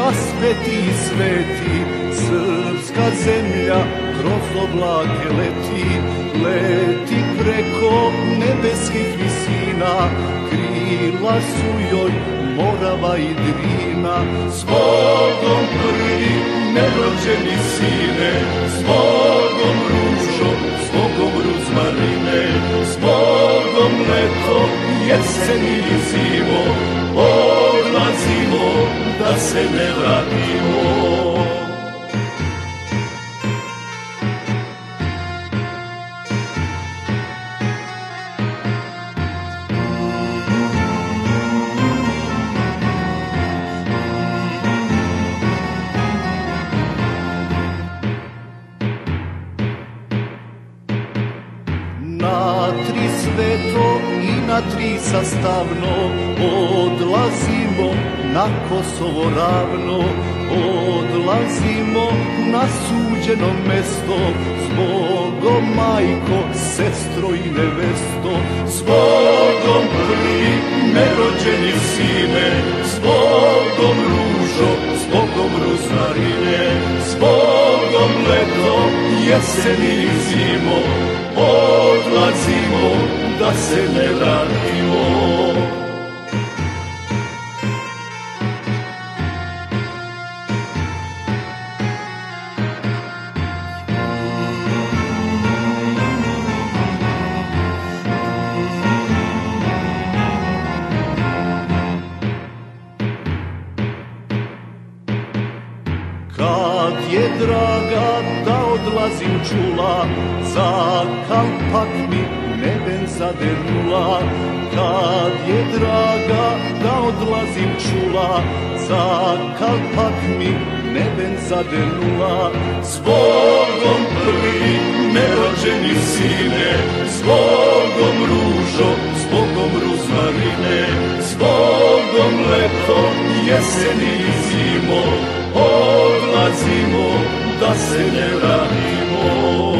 raspeti sveti, srpska zemlja kroz oblake leti, leti preko nebeskih visina, krila su joj Morava i Drina. S Bogom prvi nerođeni sine, s Bogom ružo, s Bogom ruzmarine, s Bogom leto, jesen i zimo, odlazimo da se ne vratimo. Na tri sveto i na tri sastavno odlazimo na Kosovo ravno, odlazimo na suđeno mesto, s Bogom majko, sestro i nevesto, s Bogom prvi nerođeni sine, s Bogom ružo, s Bogom ruzmarine, s Bogom leto, jesen i zimo, odlazimo da se ne vratimo. Kad je draga da odlazim čula, za Kalpak mi neben zadernula. Kad je draga da odlazim čula, za Kalpak mi neben zadernula. S Bogom prvi nerođeni sine, s Bogom ružo, s Bogom ruzmarine, s Bogom leto, jesen i zimo, odlazimo da se ne vratimo.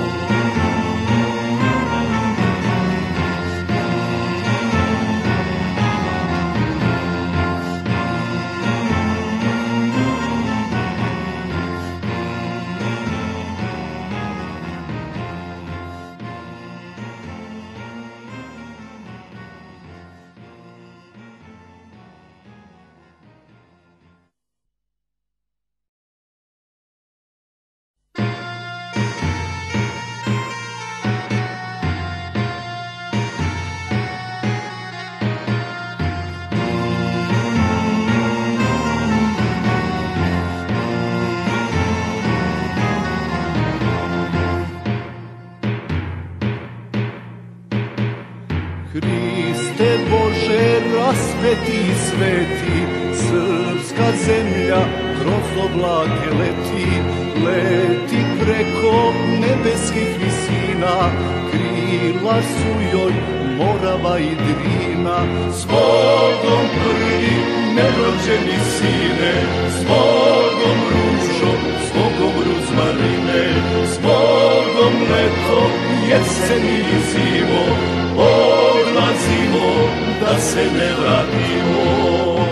Hriste Bože raspeti sveti, srpska zemlja kroz oblake leti, leti preko nebeskih visina, krila su joj Morava i Drina. S Bogom prvi nerođeni sine, s Bogom ružo, s Bogom ruzmarine, s Bogom leto, jesen i zimo, odlazimo da se ne vratimo.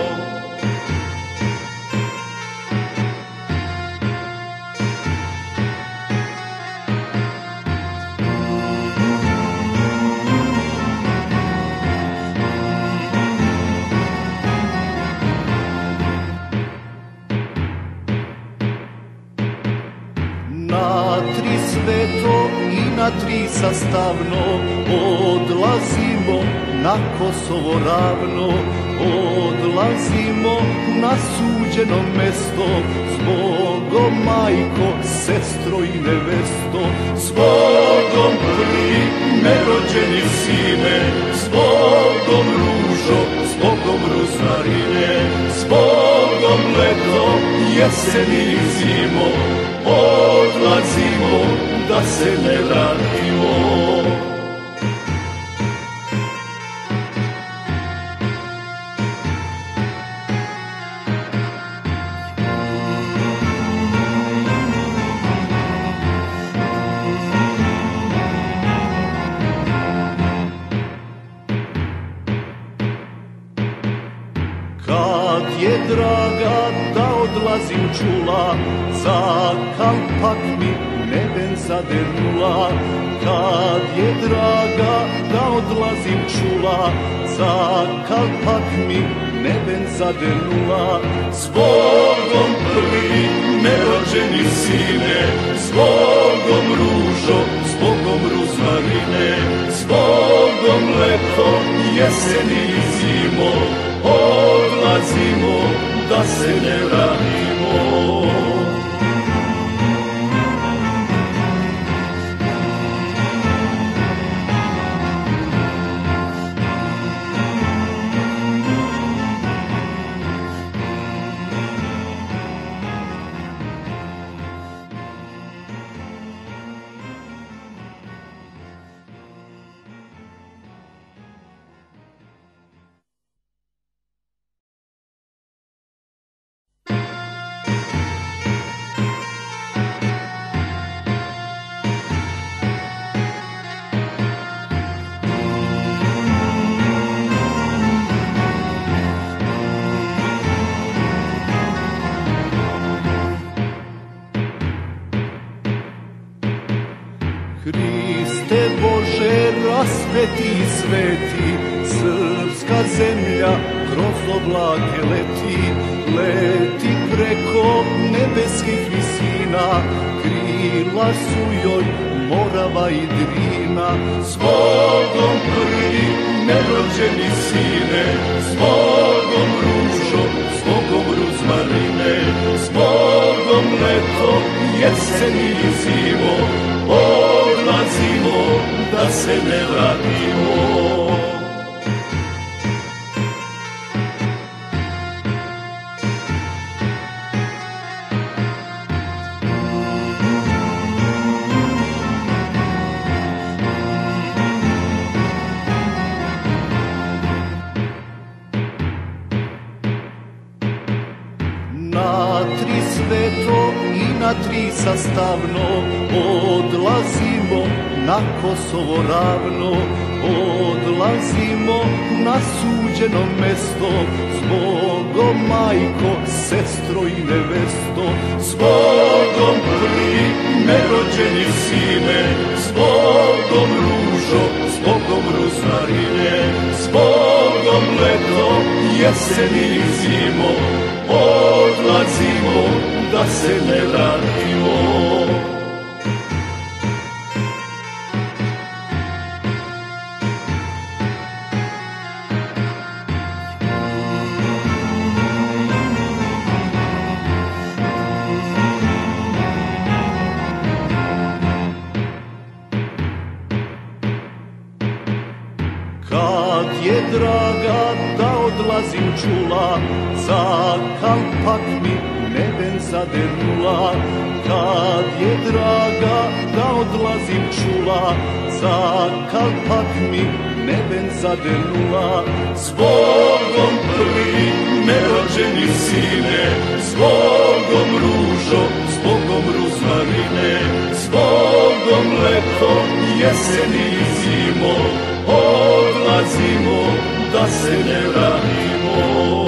Na tri sveto i na tri sastavno odlazimo na Kosovo ravno, odlazimo na suđeno mesto, s Bogom majko, sestro i nevesto, s Bogom prvi nerođeni sine, s Bogom ružo, s Bogom ruzmarine, s Bogom leto, jesen i zimo, odlazimo da se ne vratimo. Kad je draga da odlazim čula, za kalpak mi neben zadernula. Kad je draga da odlazim čula, za kalpak mi neben zadernula. Zbogom prvi nerođeni sine, zbogom ružo, zbogom ruzmarine, zbogom leto, jeseni i zimo, odlazimo da se ne vratimo. Hriste Bože rasveti i sveti, srpska zemlja kroz oblake leti, leti preko nebeskih visina, krila su joj Morava i Drina. Zbogom prvi nerođeni sine, zbogom ružo, zbogom ruzmarine, zbogom leto, jeseni i zimo, odlazimo da se ne vratimo. Na tri sveto i na tri sastavno odlazimo na Kosovo ravno, odlazimo na suđeno mesto, zbogom majko, sestro i nevesto, zbogom prvi nerođeni sine, zbogom ružo, zbogom ruzmarine, zbogom leto, jeseni i zimo, odlazimo da se ne vratimo. Kad je draga da odlazim čula, za kalpak mi neben zadernula. Kad je draga da odlazim čula, za kalpak mi neben zadernula. Zbogom prvi nerođeni sine, zbogom ružo, zbogom ruzmarine, zbogom leto, jeseni i zimo, odlazimo da se ne vratimo.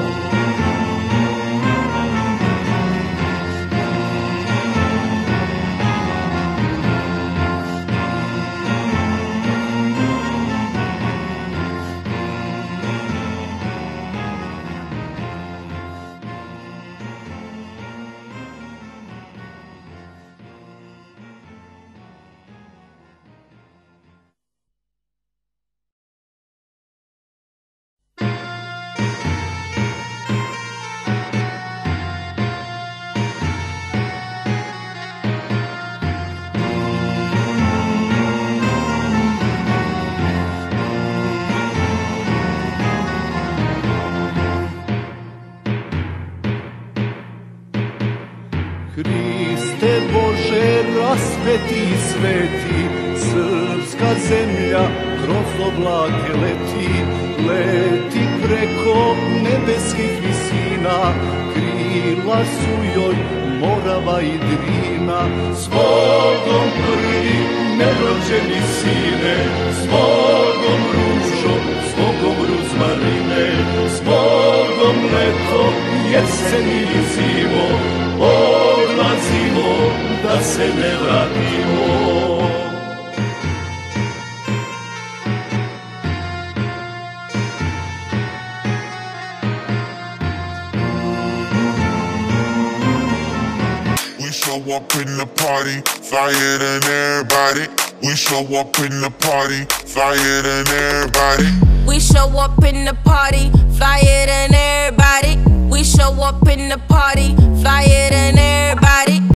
Hriste Bože rasveti i sveti, srpska zemlja kroz oblake leti, leti preko nebeskih visina, krila su joj Morava i Drina. Zbogom prvi nerođeni sine, zbogom ružo, zbogom ruzmarine, zbogom leto, jeseni i zime, se ne vratimo. We show up in the party, flyer than everybody. We show up in the party, flyer than everybody. We show up in the party, flyer than everybody. We show up in the party, flyer than everybody.